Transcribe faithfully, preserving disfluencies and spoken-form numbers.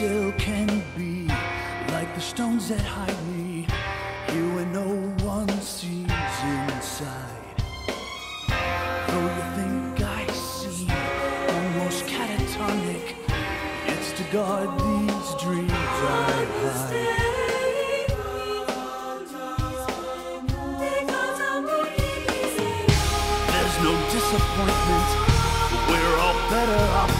still can be like the stones that hide me here where no one sees inside. Though you think I seem almost catatonic, it's to guard these dreams I hide. There's no disappointment, we're all better off